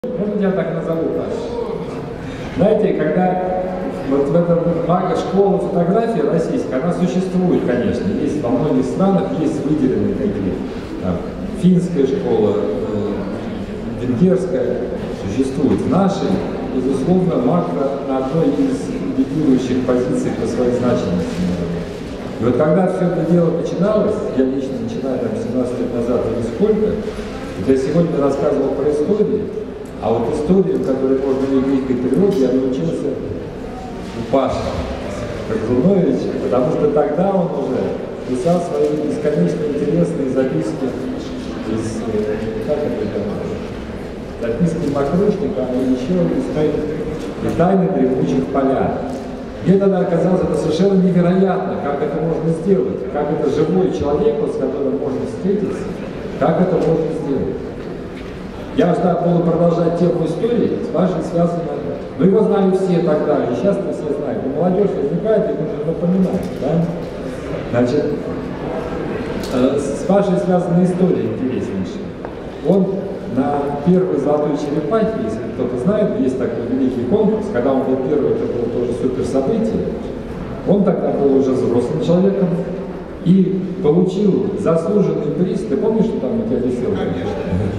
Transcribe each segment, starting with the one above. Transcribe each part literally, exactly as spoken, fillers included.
Можно я так назову, Паш? Знаете, когда вот в этом мага школа фотографии российская, она существует, конечно, есть во многих странах, есть выделенные такие, там, финская школа, э, венгерская, существует. В нашей, безусловно, макро на одной из лидирующих позиций по своей значимости. И вот когда все это дело начиналось, я лично начинаю там семнадцать лет назад или сколько, вот я сегодня рассказывал про историю, а вот историю, которую можно увидеть в природе, я научился у Паши Козуновича, потому что тогда он уже писал свои бесконечно интересные записки из, как это называется, записки Макрушника, а еще из «Тайны дремучих полян». Мне тогда оказалось это совершенно невероятно, как это можно сделать, как это живой человек, с которым можно встретиться, как это можно сделать. Я всегда буду продолжать тему истории, с Пашей связано, ну его знали все тогда, и сейчас не все знают, но молодежь возникает и нужно напоминать, да? Значит, э, с Пашей связана история интереснейшая. Он на первой золотой черепахе, если кто-то знает, есть такой великий конкурс, когда он был первый, это было тоже супер событие. Он тогда был уже взрослым человеком и получил заслуженный приз. Ты помнишь, что там у тебя висел? Конечно.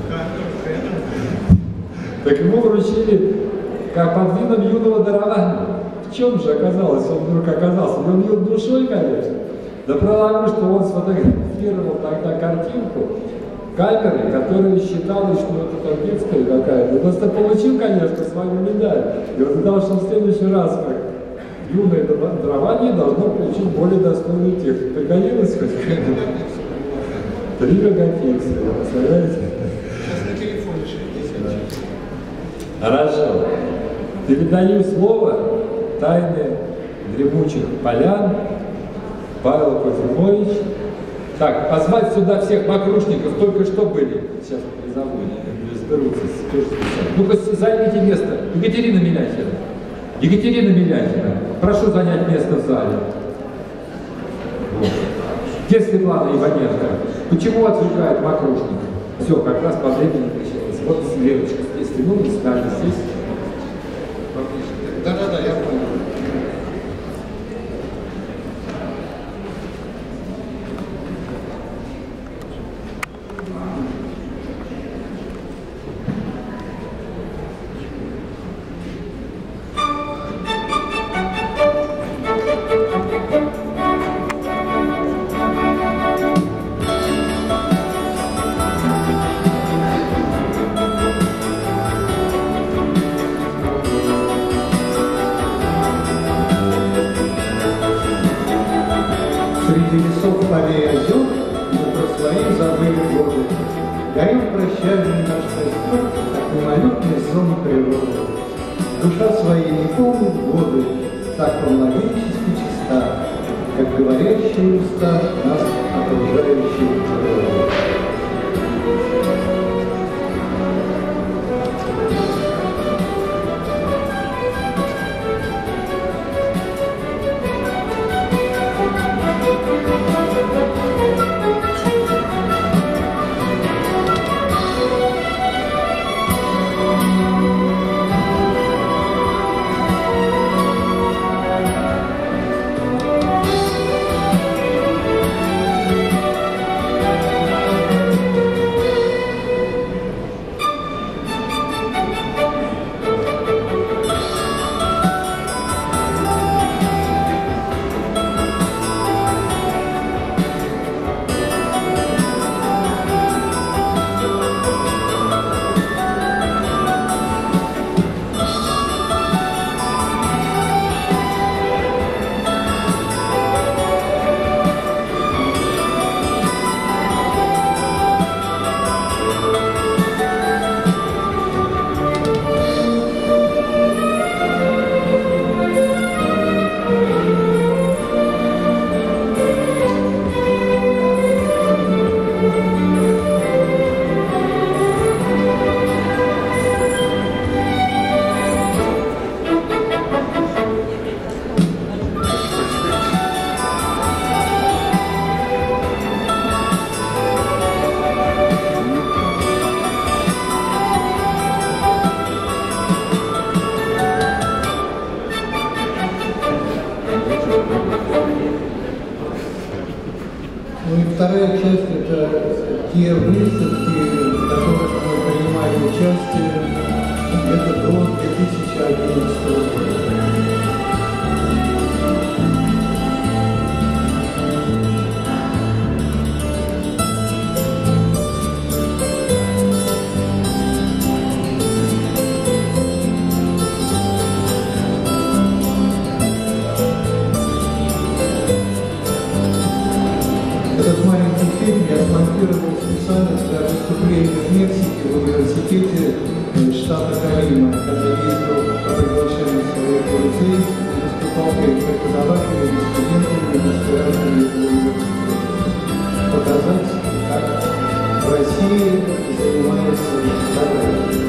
Так ему вручили как под видом юного дарования. В чем же оказалось, он вдруг оказался? Он юн душой, конечно. Да потому что он сфотографировал тогда картинку камеры, которая считалась, что это там детская какая-то. Просто получил, конечно, свою медаль. И он сказал, что в следующий раз, как юное дарование, должно получить более достойную технику. Пригодилось хоть какая-то? Три мегапикселя, представляете? Сейчас на телефоне шестьдесят. Хорошо. Передаю слово «Тайны дремучих полян» Павел Козунович. Так, позвать сюда всех макрушников, только что были. Сейчас призову, разберутся. Ну-ка, займите место. Екатерина Миляхина. Екатерина Миляхина. Прошу занять место в зале. Вот. Где Светлана Иваненко? Почему отвлекает макрушников? Все, как раз по времени пришлось. Вот Леночка, если ну, с нами здесь. Да-да-да, я понял. Среди лесов полей озер мы про свои забыли годы. Горим прощальный наш костер, как мимолетный сон природы. Душа своей не помнит годы, так по-младенчески чиста, как говорящие уста нас окружающей природы. те выставки, в которых мы принимали участие, это до две тысячи одиннадцатого года. Этот маленький фильм я смонтировал специально для выступления в Мексике в университете штата Колима, когда ездил по приглашению своих друзей, выступал перед преподавателями, студентами, настоятелями университета. Показать, как в России занимаются фотографией.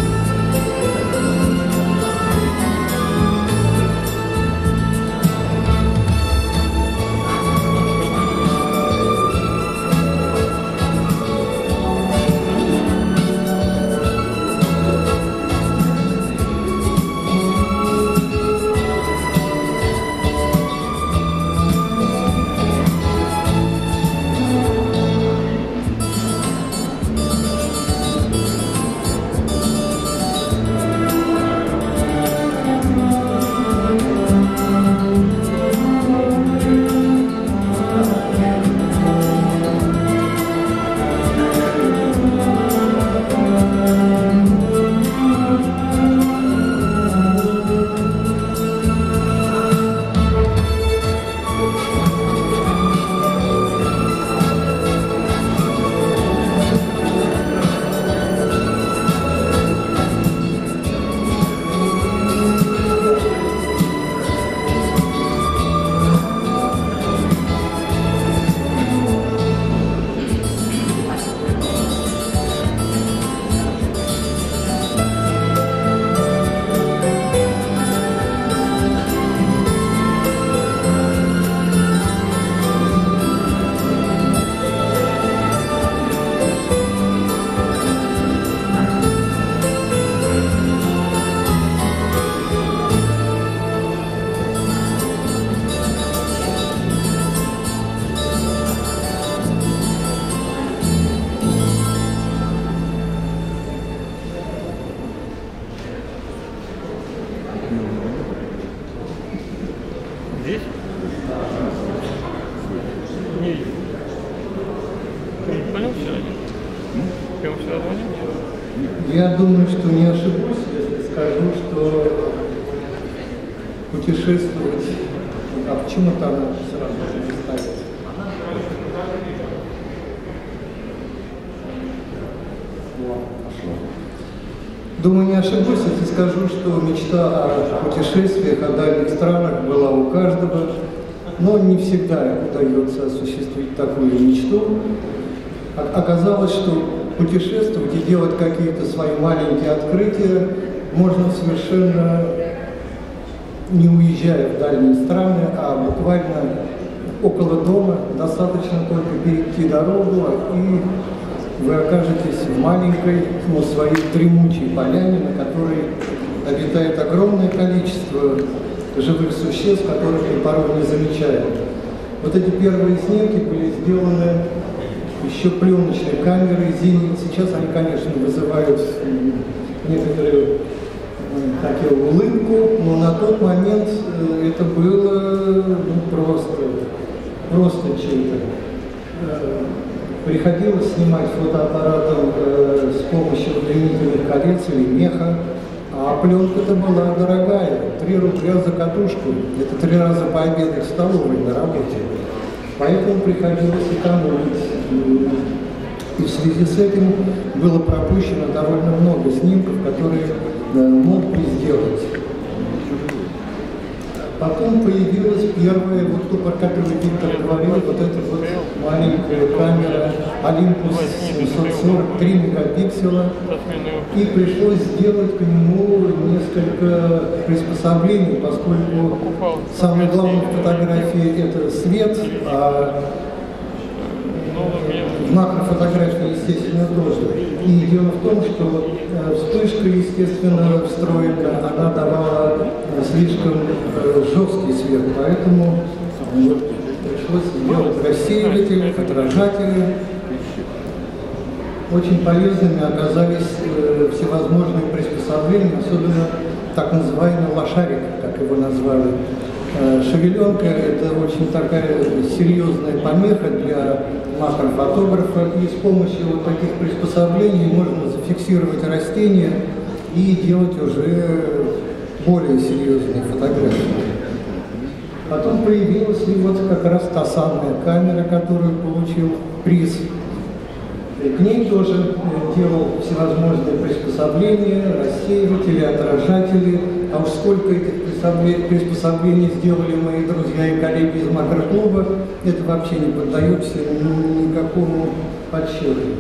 Здесь? Не видел. Ты не понял сегодня? Ты ему вчера звонил? Я думаю, что не ошибусь, если скажу, что путешествовать, а почему-то она сразу же не ставится. Думаю, не ошибусь, если скажу, что мечта о путешествиях, о дальних странах была у каждого, но не всегда удается осуществить такую мечту. Оказалось, что путешествовать и делать какие-то свои маленькие открытия можно совершенно не уезжая в дальние страны, а буквально около дома. Достаточно только перейти дорогу, и вы окажетесь в маленькой, но своей дремучей поляне, на которой обитает огромное количество живых существ, которых мы порой не замечаем. Вот эти первые снимки были сделаны еще пленочной камерой «Зенит». Сейчас они, конечно, вызывают некоторую такую улыбку, но на тот момент это было ну, просто, просто чем-то. Приходилось снимать фотоаппаратом э, с помощью удлинительных колец или меха, а пленка-то была дорогая, три рубля за катушку, это три раза пообедать в столовой на работе, поэтому приходилось экономить. И в связи с этим было пропущено довольно много снимков, которые э, мог бы сделать. Потом появилась первая, вот ту, про которую Виктор говорил, вот эта вот маленькая камера Olympus семьсот сорок три мегапикселя. И пришлось сделать к нему несколько приспособлений, поскольку самое главное в фотографии это свет, а в макрофотографии, естественно, тоже. И дело в том, что вспышка, естественно, встроенная, она давала слишком жесткий свет, поэтому пришлось сделать рассеиватели, отражатели. очень полезными оказались э, всевозможные приспособления, особенно так называемый лошарик, как его назвали. Э, шевеленка – это очень такая серьезная помеха для макрофотографа, и с помощью вот таких приспособлений можно зафиксировать растения и делать уже более серьезные фотографии. Потом появилась и вот как раз та самая камера, которую получил приз. И к ней тоже делал всевозможные приспособления, рассеиватели, отражатели. А уж сколько этих приспособлений сделали мои друзья и коллеги из макроклуба, это вообще не поддается никакому подсчету.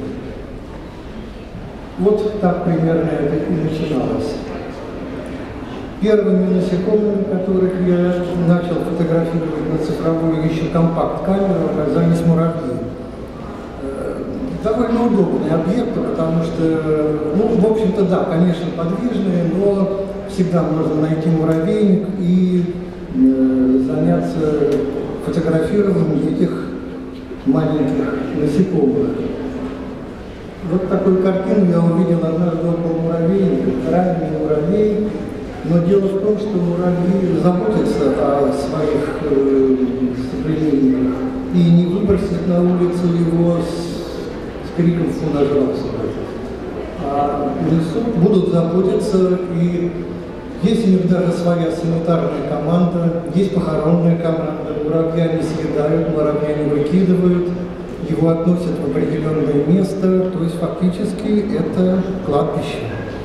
Вот так примерно это и начиналось. Первыми насекомыми, которых я начал фотографировать на цифровую еще компакт-камеру, оказались муравьи. Довольно удобные объекты, потому что, ну, в общем-то, да, конечно, подвижные, но всегда можно найти муравейник и э, заняться фотографированием этих маленьких насекомых. Вот такую картину я увидел однажды около муравейника, ранний муравей. Но дело в том, что муравьи заботятся о своих э, соплеменниках и не выбросят на улицу его с, с криком «фу, нажрался». А в лесу будут заботиться, и есть у них даже своя санитарная команда, есть похоронная команда, муравья не съедают, муравья не выкидывают, его относят в определенное место, то есть фактически это кладбище.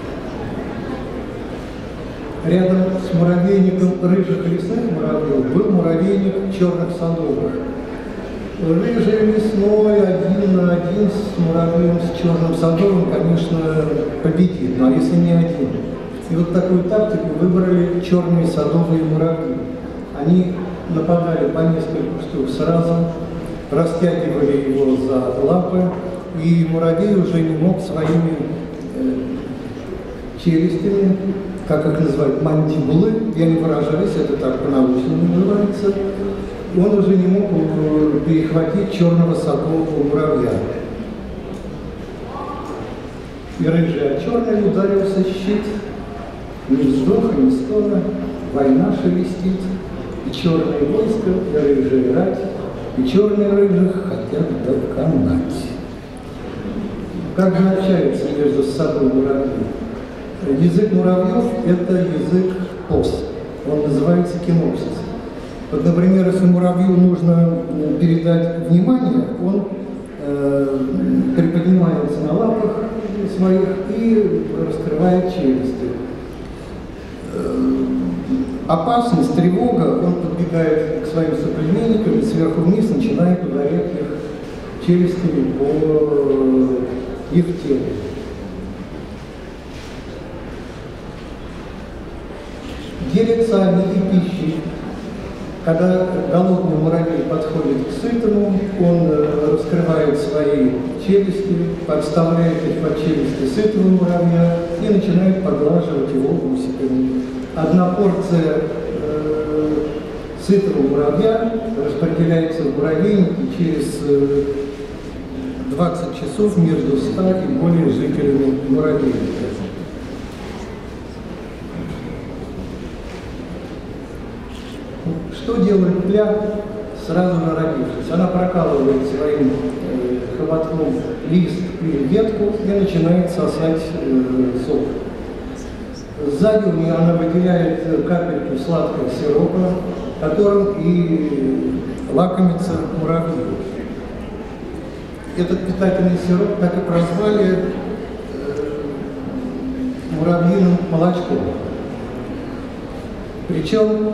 Рядом с муравейником рыжих лесных муравьев был муравейник черных садовых. Рыжий лесной один на один с муравьем с черным садовым, конечно, победит, но если не один. И вот такую тактику выбрали черные садовые муравьи. Они нападали по несколько штук сразу, растягивали его за лапы, и муравей уже не мог своими э, челюстями, как их называют, мандибулы, я не выражаюсь, это так по-научному называется, он уже не мог перехватить черного садового муравья. И рыжий от черной ударился щит, ни вздоха, ни стона, война шелестит, и черное войско, и рыжая рать, и черные рыжих хотят доконать. Как же общаются между собой муравьи? Язык муравьев – это язык поз, он называется кинопсис. Вот, например, если муравью нужно передать внимание, он э, приподнимается на лапах своих и раскрывает челюсти. Э, опасность, тревога, он подбегает к своим соплеменникам и сверху вниз начинает ударять их челюстями по их телу. Делятся они и пищей. Когда голодный муравей подходит к сытому, он раскрывает свои челюсти, подставляет их под челюсти сытого муравья и начинает поглаживать его усиками. Одна порция э, сытого муравья распределяется в муравейнике через э, двадцать часов между ста и более жителями муравейника. Что делает тля, сразу народившись? Она прокалывает своим э, хоботком лист или ветку и начинает сосать э, сок. Сзади у нее она выделяет капельку сладкого сиропа, которым и лакомится муравьи. Этот питательный сироп так и прозвали э, муравьиным молочком. Причем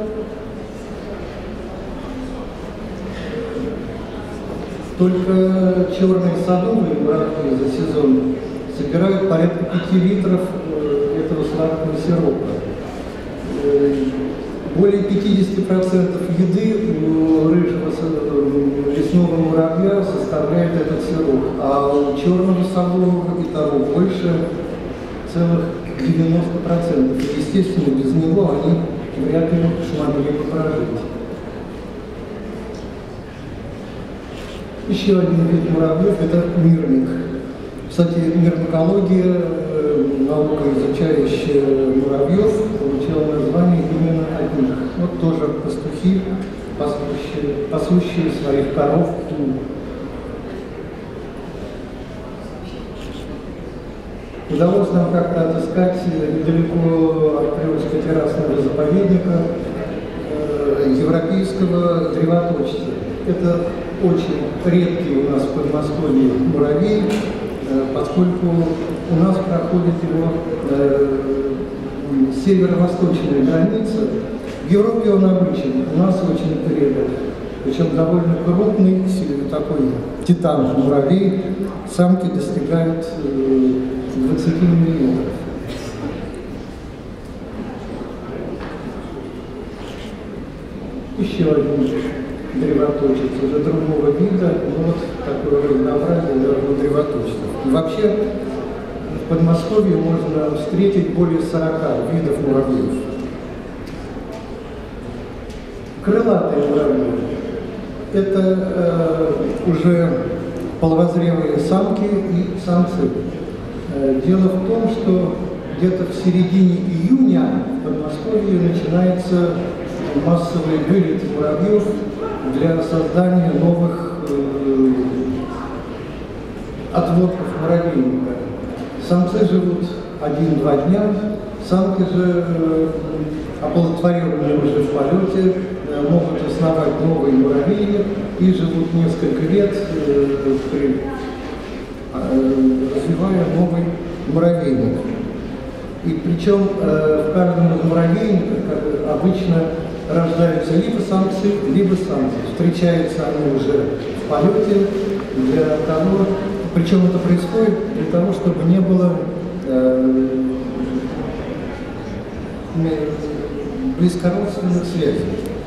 только черные садовые муравьи за сезон собирают порядка пяти литров этого сладкого сиропа. Более пятидесяти процентов еды у рыжего лесного муравья составляет этот сироп, а у черного садового и того больше, целых девяносто процентов. Естественно, без него они вряд ли смогли бы прожить. Еще один вид муравьев – это мирник. Кстати, мирмикология, наука, изучающая муравьев, получила название именно от них. Вот тоже пастухи, пасущие, пасущие своих коров. Удалось нам как-то отыскать недалеко от Приволжского террасного заповедника э, европейского древоточца. Это очень редкий у нас в Подмосковье муравей, э, поскольку у нас проходит его э, северо-восточная граница. В Европе он обычен, у нас очень редок. Причем довольно крупный, такой титан муравей, самки достигают э, двадцати миллиметров. Еще один древоточец, уже другого вида, но вот такое разнообразие даже древоточцев. И вообще в Подмосковье можно встретить более сорока видов муравьев. Крылатые муравьи – это э, уже половозрелые самки и самцы. Дело в том, что где-то в середине июня в Подмосковье начинается массовый вылет муравьев для создания новых э, отводков муравейника. Самцы живут один-два дня, самки же, э, оплодотворенные уже в полете, э, могут основать новый муравейник и живут несколько лет э, при развивая новый муравейник. И причем э, в каждом из муравейников обычно рождаются либо самцы, либо самцы. Встречаются они уже в полете для того, причем это происходит для того, чтобы не было э, близкородственных связей.